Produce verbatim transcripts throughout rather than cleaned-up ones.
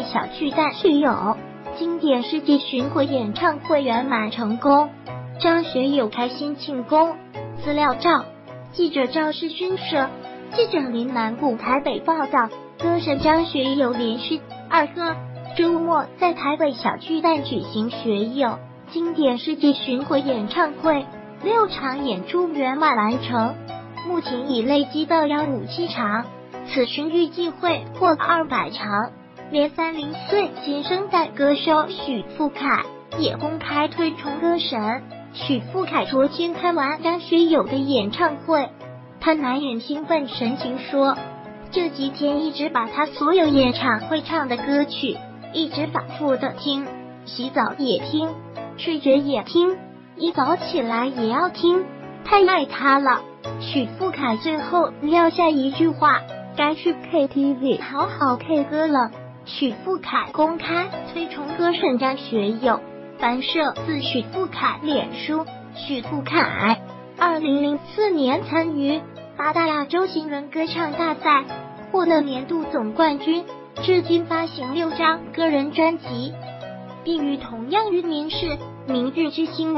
小巨蛋续有经典世纪巡回演唱会圆满成功，张学友开心庆功。资料照，记者赵世勋摄，记者林南谷台北报道。歌神张学友连续二个周末在台北小巨蛋举行学友经典世纪巡回演唱会，六场演出圆满完成，目前已累积到幺五七场，此巡预计会破二百场。连三零岁新生代歌手许富凯也公开推崇歌神。许富凯昨天看完张学友的演唱会，他满眼兴奋神情说，这几天一直把他所有演唱会唱的歌曲一直反复的听，洗澡也听，睡觉也听，一早起来也要听，太爱他了。许富凯最后撂下一句话，该去 K T V 好好 K 歌了。许富凯公开推崇歌神张学友，翻摄自许富凯脸书。许富凯二零零四年参与八大亚洲新人歌唱大赛，获得年度总冠军，至今发行六张个人专辑，并与同样于民视明日之星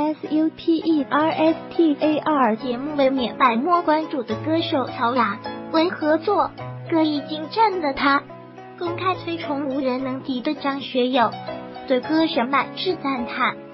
SUPERSTAR 节目为免百莫关注的歌手曹雅文合作。歌艺精湛的他公开推崇无人能敌的张学友，对歌神满是赞叹。